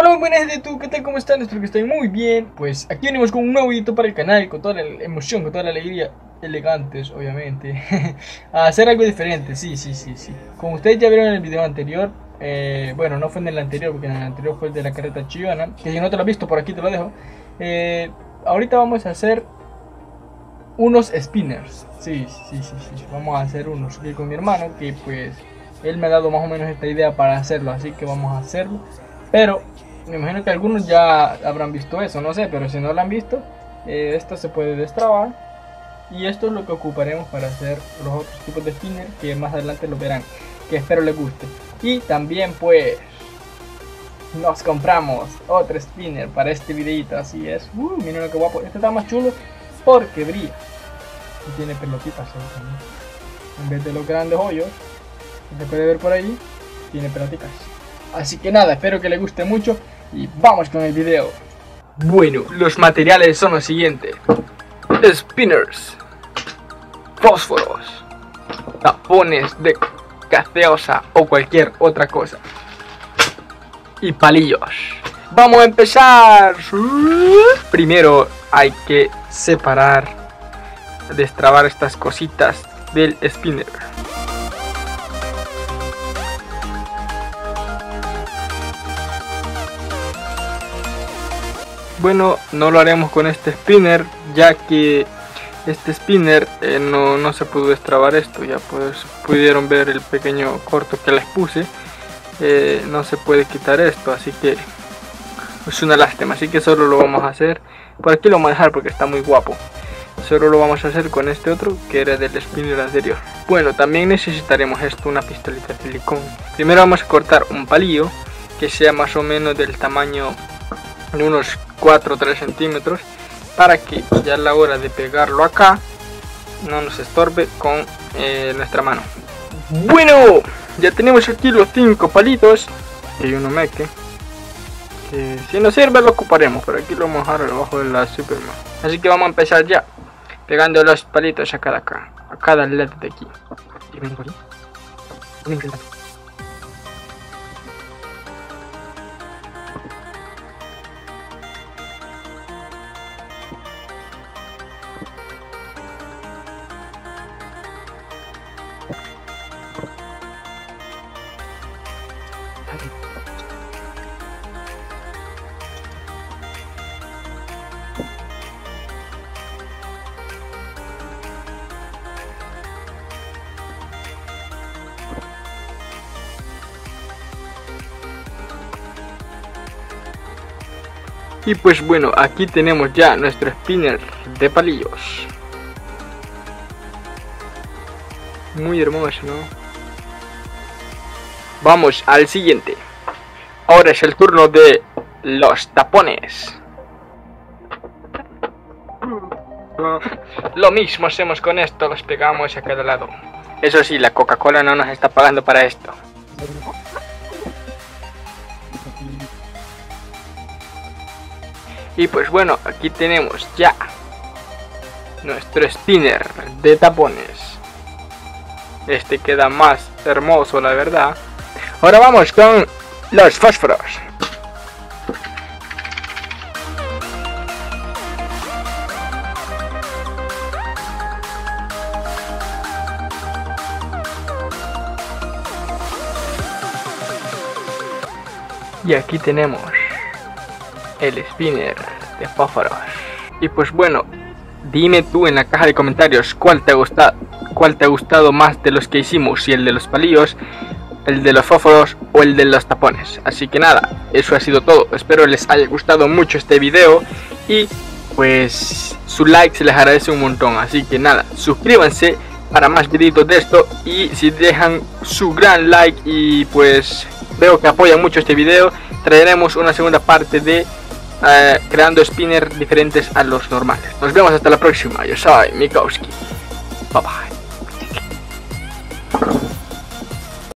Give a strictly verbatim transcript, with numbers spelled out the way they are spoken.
Hola, muy buenas de tú, ¿qué tal? ¿Cómo están? Espero que estén muy bien. Pues aquí venimos con un nuevo video para el canal, con toda la emoción, con toda la alegría, elegantes, obviamente, a hacer algo diferente, sí, sí, sí, sí. Como ustedes ya vieron en el video anterior, eh, bueno, no fue en el anterior, porque en el anterior fue el de la carreta chivana, que si no te lo has visto, por aquí te lo dejo. eh, Ahorita vamos a hacer unos spinners, sí, sí, sí, sí, vamos a hacer unos aquí con mi hermano, que pues él me ha dado más o menos esta idea para hacerlo, así que vamos a hacerlo. Pero me imagino que algunos ya habrán visto eso, no sé, pero si no lo han visto, eh, esto se puede destrabar. Y esto es lo que ocuparemos para hacer los otros tipos de spinner, que más adelante lo verán, que espero les guste. Y también pues nos compramos otro spinner para este videito, así es. Uh, miren lo que guapo, este está más chulo porque brilla y tiene pelotitas, ¿sí? En vez de los grandes hoyos que se puede ver por ahí, tiene pelotitas. Así que nada, espero que les guste mucho y vamos con el video. Bueno, los materiales son los siguientes: spinners, fósforos, tapones de gaseosa o cualquier otra cosa y palillos. ¡Vamos a empezar! Primero hay que separar, destrabar estas cositas del spinner. Bueno, no lo haremos con este spinner, ya que este spinner eh, no, no se pudo destrabar esto. Ya pues pudieron ver el pequeño corto que les puse. Eh, no se puede quitar esto, así que es una lástima. Así que solo lo vamos a hacer, por aquí lo vamos a dejar porque está muy guapo. Solo lo vamos a hacer con este otro, que era del spinner anterior. Bueno, también necesitaremos esto, una pistolita de silicón. Primero vamos a cortar un palillo que sea más o menos del tamaño de unos cuatro o tres centímetros, para que ya a la hora de pegarlo acá no nos estorbe con eh, nuestra mano. Bueno, ya tenemos aquí los cinco palitos y uno meque, que si nos sirve lo ocuparemos, pero aquí lo vamos a dejar debajo de la Superman. Así que vamos a empezar ya pegando los palitos a cada acá, a cada lado de aquí. Y ven por aquí. Ven, ven, ven. Y pues bueno, aquí tenemos ya nuestro spinner de palillos. Muy hermoso, ¿no? Vamos al siguiente. Ahora es el turno de los tapones. Lo mismo hacemos con esto, los pegamos a cada lado. Eso sí, la Coca-Cola no nos está pagando para esto. Y pues bueno, aquí tenemos ya nuestro spinner de tapones. Este queda más hermoso, la verdad. Ahora vamos con los fósforos. Y aquí tenemos el spinner de fósforos. Y pues bueno, dime tú en la caja de comentarios cuál te ha gustado, cuál te ha gustado más de los que hicimos, si el de los palillos, el de los fósforos o el de los tapones. Así que nada, eso ha sido todo. Espero les haya gustado mucho este video y pues su like se les agradece un montón. Así que nada, suscríbanse para más videitos de esto, y si dejan su gran like y pues veo que apoyan mucho este video, traeremos una segunda parte de Uh, creando spinners diferentes a los normales. Nos vemos hasta la próxima. Yo soy Mikowski. Bye bye.